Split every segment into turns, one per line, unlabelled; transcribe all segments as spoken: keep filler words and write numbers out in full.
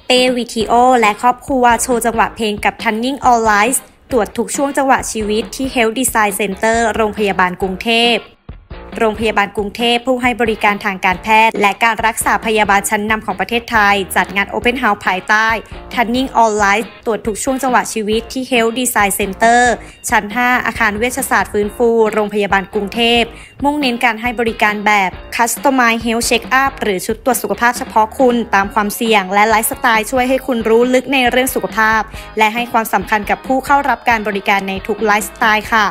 เป้วิทีโอและครอบครัวโชว์จังหวะเพลงกับ Turning All Lights ตรวจทุกช่วงจังหวะชีวิตที่ Health Design Center โรงพยาบาลกรุงเทพโรงพยาบาลกรุงเทพผู้ให้บริการทางการแพทย์และการรักษาพยาบาลชั้นนำของประเทศไทยจัดงาน Open House ภายใต้ Turning All Lights ตรวจทุกช่วงจังหวะชีวิตที่ Health Design Center ชั้น ห้า อาคารเวชศาสตร์ฟื้นฟูโรงพยาบาลกรุงเทพมุ่งเน้นการให้บริการแบบ Customize Health Check-up หรือชุดตรวจสุขภาพเฉพาะคุณตามความเสี่ยงและไลฟ์สไตล์ช่วยให้คุณรู้ลึกในเรื่องสุขภาพและให้ความสำคัญกับผู้เข้ารับการบริการในทุกไลฟ์สไตล์ค่ะ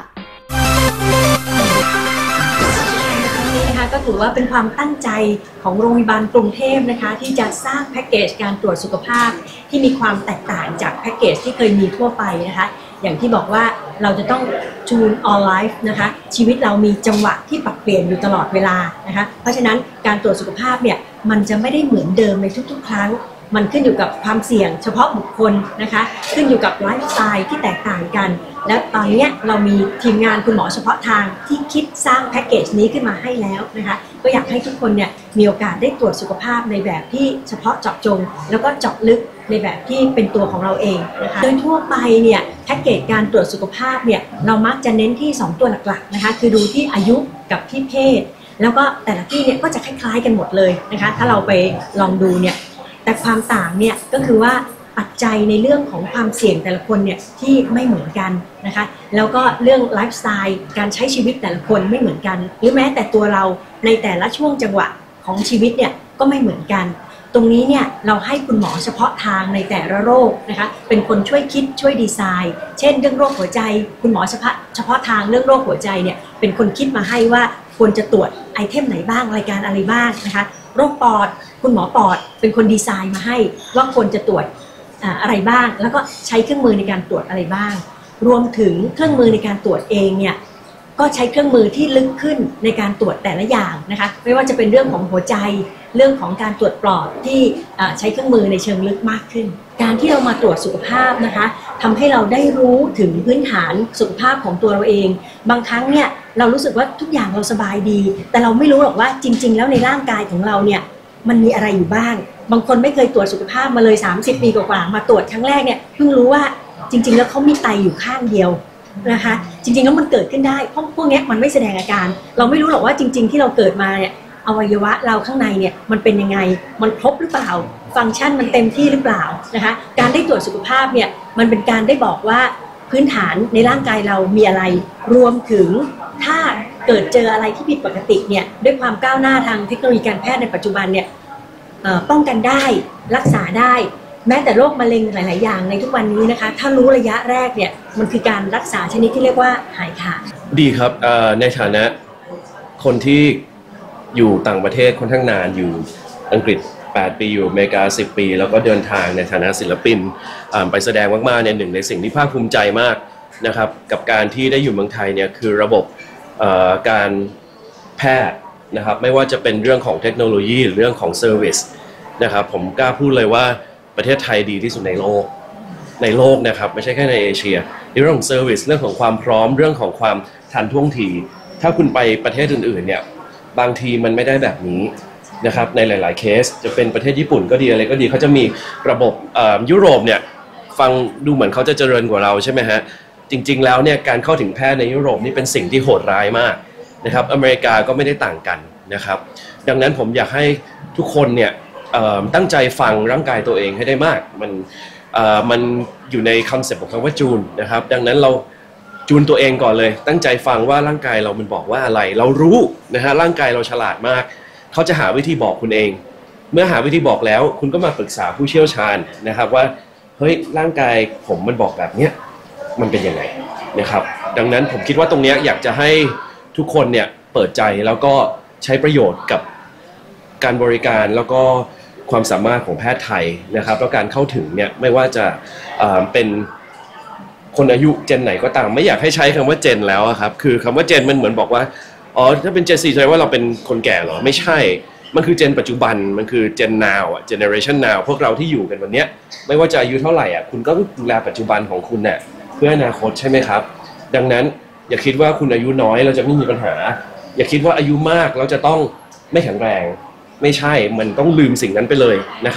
ก็ถือว่าเป็นความตั้งใจของโรงพยาบาลกรุงเทพนะคะที่จะสร้างแพ็กเกจการตรวจสุขภาพที่มีความแตกต่างจากแพ็กเกจที่เคยมีทั่วไปนะคะอย่างที่บอกว่าเราจะต้อง Tune All Life นะคะชีวิตเรามีจังหวะที่ปรับเปลี่ยนอยู่ตลอดเวลานะคะเพราะฉะนั้นการตรวจสุขภาพเนี่ยมันจะไม่ได้เหมือนเดิมในทุกๆครั้งมันขึ้นอยู่กับความเสี่ยงเฉพาะบุคคลนะคะขึ้นอยู่กับไลฟ์สไตล์ที่แตกต่างกันและตอนนี้เรามีทีมงานคุณหมอเฉพาะทางที่คิดสร้างแพ็กเกจนี้ขึ้นมาให้แล้วนะคะก็อยากให้ทุกคนเนี่ยมีโอกาสได้ตรวจสุขภาพในแบบที่เฉพาะเจาะจงแล้วก็เจาะลึกในแบบที่เป็นตัวของเราเองนะคะโดยทั่วไปเนี่ยแพ็กเกจการตรวจสุขภาพเนี่ยเรามักจะเน้นที่สองตัวหลักๆนะคะคือดูที่อายุกับที่เพศแล้วก็แต่ละที่เนี่ยก็จะคล้ายๆกันหมดเลยนะคะถ้าเราไปลองดูเนี่ยแต่ความต่างเนี่ยก็คือว่าปัจจัยในเรื่องของความเสี่ยงแต่ละคนเนี่ยที่ไม่เหมือนกันนะคะแล้วก็เรื่องไลฟ์สไตล์การใช้ชีวิตแต่ละคนไม่เหมือนกันหรือแม้แต่ตัวเราในแต่ละช่วงจังหวะของชีวิตเนี่ยก็ไม่เหมือนกันตรงนี้เนี่ยเราให้คุณหมอเฉพาะทางในแต่ละโรคนะคะเป็นคนช่วยคิดช่วยดีไซน์เช่นเรื่องโรคหัวใจคุณหมอเฉพาะเฉพาะทางเรื่องโรคหัวใจเนี่ยเป็นคนคิดมาให้ว่าควรจะตรวจไอเทมไหนบ้างรายการอะไรบ้างนะคะโรคปอดคุณหมอปอดเป็นคนดีไซน์มาให้ว่าควรจะตรวจอะไรบ้างแล้วก็ใช้เครื่องมือในการตรวจอะไรบ้างรวมถึงเครื่องมือในการตรวจเองเนี่ยก็ใช้เครื่องมือที่ลึกขึ้นในการตรวจแต่ละอย่างนะคะไม่ว่าจะเป็นเรื่องของหัวใจเรื่องของการตรวจปลอดที่ใช้เครื่องมือในเชิงลึกมากขึ้นการที่เรามาตรวจสุขภาพนะคะทำให้เราได้รู้ถึงพื้นฐานสุขภาพของตัวเราเองบางครั้งเนี่ยเรารู้สึกว่าทุกอย่างเราสบายดีแต่เราไม่รู้หรอกว่าจริงๆแล้วในร่างกายของเราเนี่ยมันมีอะไรอยู่บ้างบางคนไม่เคยตรวจสุขภาพมาเลยสามสิบปีกว่าๆมาตรวจครั้งแรกเนี่ยเพิ่งรู้ว่าจริงๆแล้วเขามีไตอยู่ข้างเดียวนะคะจริงๆแล้วมันเกิดขึ้นได้เพราะพวกนี้มันไม่แสดงอาการเราไม่รู้หรอกว่าจริงๆที่เราเกิดมาเนี่ยอวัยวะเราข้างในเนี่ยมันเป็นยังไงมันครบหรือเปล่าฟังก์ชันมันเต็มที่หรือเปล่านะคะการได้ตรวจสุขภาพเนี่ยมันเป็นการได้บอกว่าพื้นฐานในร่างกายเรามีอะไรรวมถึงถ้าเกิดเจออะไรที่ผิดปกติเนี่ยด้วยความก้าวหน้าทางเทคโนโลยีการแพทย์ในปัจจุบันเนี่ยป้องกันได้รักษาได้แม้แต่โรคมะเร็งหลายๆอย่างในทุกวันนี้นะคะถ้ารู้ระยะแรกเนี่ยมันคือการรักษาชนิดที่เรียกว่าหายขาด
ดีครับในฐานะคนที่อยู่ต่างประเทศค่อนข้างนานอยู่อังกฤษแปดปีอยู่อเมริกาสิบปีแล้วก็เดินทางในฐานะศิลปินไปแสดงมากๆเนี่ยหนึ่งในสิ่งที่ภาคภูมิใจมากนะครับกับการที่ได้อยู่เมืองไทยเนี่ยคือระบบการแพทย์นะครับไม่ว่าจะเป็นเรื่องของเทคโนโลยีหรือเรื่องของเซอร์วิสนะครับผมกล้าพูดเลยว่าประเทศไทยดีที่สุดในโลกในโลกนะครับไม่ใช่แค่ในเอเชียในเรื่องของเซอร์วิสเรื่องของความพร้อมเรื่องของความทันท่วงทีถ้าคุณไปประเทศอื่นๆเนี่ยบางทีมันไม่ได้แบบนี้นะครับในหลายๆเคสจะเป็นประเทศญี่ปุ่นก็ดีอะไรก็ดีเขาจะมีระบบยุโรปเนี่ยฟังดูเหมือนเขาจะเจริญกว่าเราใช่ไหมฮะจริงๆแล้วเนี่ยการเข้าถึงแพทย์ในยุโรปนี่เป็นสิ่งที่โหดร้ายมากนะครับอเมริกาก็ไม่ได้ต่างกันนะครับดังนั้นผมอยากให้ทุกคนเนี่ยตั้งใจฟังร่างกายตัวเองให้ได้มากมันมันอยู่ในคอนเซ็ปต์ของคำว่าจูนนะครับดังนั้นเราจูนตัวเองก่อนเลยตั้งใจฟังว่าร่างกายเรามันบอกว่าอะไรเรารู้นะฮะร่างกายเราฉลาดมากเขาจะหาวิธีบอกคุณเองเมื่อหาวิธีบอกแล้วคุณก็มาปรึกษาผู้เชี่ยวชาญนะครับว่าเฮ้ยร่างกายผมมันบอกแบบเนี้ยมันเป็นยังไงนะครับดังนั้นผมคิดว่าตรงนี้อยากจะให้ทุกคนเนี่ยเปิดใจแล้วก็ใช้ประโยชน์กับการบริการแล้วก็ความสามารถของแพทย์ไทยนะครับแล้วการเข้าถึงเนี่ยไม่ว่าจะเป็นคนอายุเจนไหนก็ตามไม่อยากให้ใช้คำว่าเจนแล้วครับคือคำว่าเจนมันเหมือนบอกว่าอ๋อถ้าเป็นเจนซีแสดงว่าเราเป็นคนแก่เหรอไม่ใช่มันคือเจนปัจจุบันมันคือเจน now อ่ะ generation now พวกเราที่อยู่กันวันนี้ไม่ว่าจะอายุเท่าไหร่อ่ะคุณก็ดูแลปัจจุบันของคุณเนี่ยเพื่ออนาคตใช่ไหมครับดังนั้นอย่าคิดว่าคุณอายุน้อยเราจะไม่มีปัญหาอย่าคิดว่าอายุมากเราจะต้องไม่แข็งแรงไม่ใช่มันต้องลืมสิ่งนั้นไปเลยนะครับ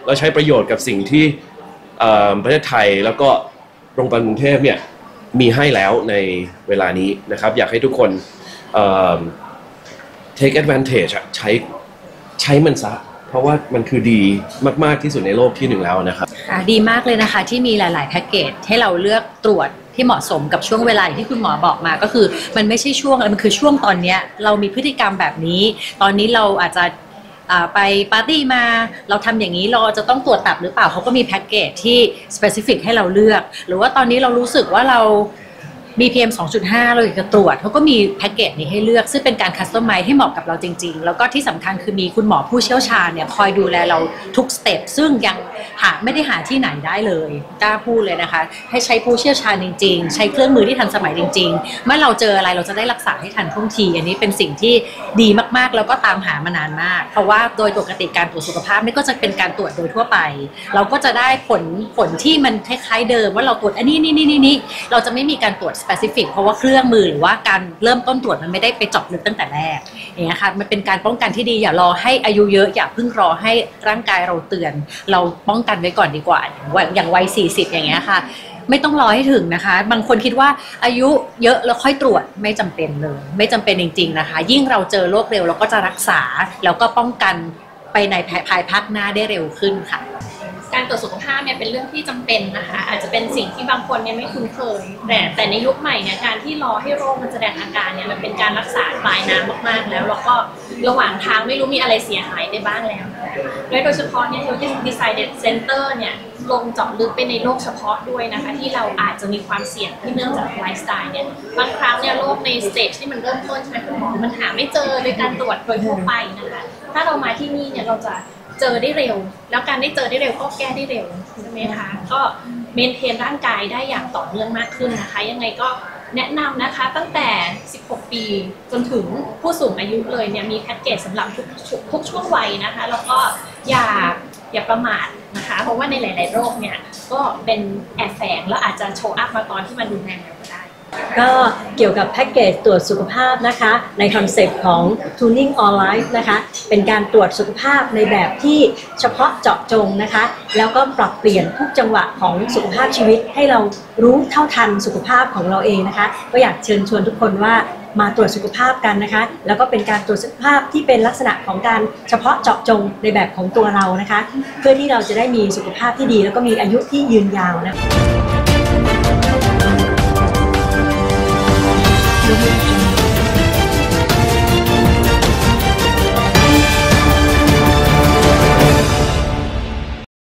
เราใช้ประโยชน์กับสิ่งที่ประเทศไทยแล้วก็โรงพยาบาลกรุงเทพเนี่ยมีให้แล้วในเวลานี้นะครับอยากให้ทุกคน take advantage ใช้ใช้มันซะเพราะว่ามันคือดีมากๆที่สุดในโลกที่หนึ่งแล้วนะครับ
ดีมากเลยนะคะที่มีหลายๆแพ็กเกจให้เราเลือกตรวจที่เหมาะสมกับช่วงเวลาที่คุณหมอบอกมาก็คือมันไม่ใช่ช่วงมันคือช่วงตอนนี้เรามีพฤติกรรมแบบนี้ตอนนี้เราอาจจะไปปาร์ตี้มาเราทำอย่างนี้เราจะต้องตรวจตับหรือเปล่าเขาก็มีแพ็กเกจที่ specific ให้เราเลือกหรือว่าตอนนี้เรารู้สึกว่าเรามี พี เอ็ม สองจุดห้า เราอยากจะตรวจเขาก็มีแพ็กเกจนี้ให้เลือกซึ่งเป็นการคัสตอมไมซ์ให้เหมาะกับเราจริงๆแล้วก็ที่สำคัญคือมีคุณหมอผู้เชี่ยวชาญเนี่ยคอยดูแลเราทุกสเต็ปซึ่งยังหาไม่ได้หาที่ไหนได้เลยกล้าพูดเลยนะคะให้ใช้ผู้เชี่ยวชาญจริงๆใช้เครื่องมือที่ทันสมัยจริงๆเมื่อเราเจออะไรเราจะได้รักษาให้ทันท่วงทีอันนี้เป็นสิ่งที่ดีมากๆแล้วก็ตามหามานานมากเพราะว่าโดยปกติการตรวจสุขภาพนี่ก็จะเป็นการตรวจโดยทั่วไปเราก็จะได้ผลผลที่มันคล้ายๆเดิมว่าเราตรวจอันนี้นี่นี่นี่เราจะไม่มีการตรวจ specific เพราะว่าเครื่องมือหรือว่าการเริ่มต้นตรวจมันไม่ได้ไปเจาะลึกตั้งแต่แรกอย่างเงี้ยค่ะมันเป็นการป้องกันที่ดีอย่ารอให้อายุเยอะอย่าเพิ่งรอให้ร่างกายเราเตือนเราป้องกันไว้ก่อนดีกว่าอย่างวัยสี่สิบอย่างเงี้ยค่ะไม่ต้องรอให้ถึงนะคะบางคนคิดว่าอายุเยอะแล้วค่อยตรวจไม่จำเป็นเลยไม่จำเป็นจริงๆนะคะยิ่งเราเจอโรคเร็วเราก็จะรักษาแล้วก็ป้องกันไปในภายภาคหน้าได้เร็วขึ้นค่ะ
การตรวจสุขภาพเนี่ยเป็นเรื่องที่จำเป็นนะคะอาจจะเป็นสิ่งที่บางคนเนี่ยไม่คุ้นเคยแต่แต่ในยุคใหม่เนี่ยการที่รอให้โรคมันแสดงอาการเนี่ยมันเป็นการรักษาปลายน้ำมากๆแล้วแล้วก็ระหว่างทางไม่รู้มีอะไรเสียหายไปบ้างแล้วและโดยเฉพาะเนี่ย Health Design Center เนี่ยลงเจาะลึกไปในโรคเฉพาะด้วยนะคะที่เราอาจจะมีความเสี่ยงที่เนื่องจากไลฟ์สไตล์เนี่ยบางครั้งเนี่ยโรคในสเตจที่มันเริ่มต้นใช่ไหมคุณหมอมันหาไม่เจอโดยการตรวจโดยทั่วไปนะคะถ้าเรามาที่นี่เนี่ยเราจะเจอได้เร็วแล้วการได้เจอได้เร็วก็แก้ได้เร็วใช่ไหมคะก็เมนเทนร่างกายได้อย่างต่อเนื่องมากขึ้นนะคะยังไงก็แนะนำนะคะตั้งแต่สิบหกปีจนถึงผู้สูงอายุเลยเนี่ยมีแพ็กเกจสำหรับทุกทุกช่วงวัยนะคะแล้วก็อย่าอย่าประมาทนะคะเพราะว่าในหลายๆโรคเนี่ยก็เป็นแอบแฝงแล้วอาจจะโชว์อัพมาตอนที่มันรุนแรงแล้วก็ได้
ก็เกี่ยวกับแพ็กเกจตรวจสุขภาพนะคะในคอนเซ็ปต์ของ Tuning All Life นะคะเป็นการตรวจสุขภาพในแบบที่เฉพาะเจาะจงนะคะแล้วก็ปรับเปลี่ยนทุกจังหวะของสุขภาพชีวิตให้เรารู้เท่าทันสุขภาพของเราเองนะคะก็อยากเชิญชวนทุกคนว่ามาตรวจสุขภาพกันนะคะแล้วก็เป็นการตรวจสุขภาพที่เป็นลักษณะของการเฉพาะเจาะจงในแบบของตัวเรานะคะเพื่อที่เราจะได้มีสุขภาพที่ดีแล้วก็มีอายุที่ยืนยาวนะคะ